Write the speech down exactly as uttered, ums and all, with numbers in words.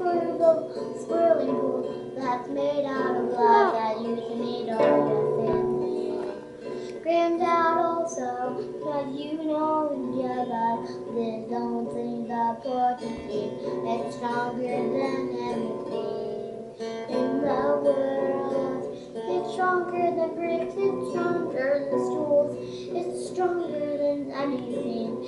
for the swirling pool that's made out of love that used to meet all your family. Granddad also, cause you know in your life, this don't think the Portuguese, it's stronger than anything in the world. It's stronger than bricks, it's stronger than stools, it's stronger than anything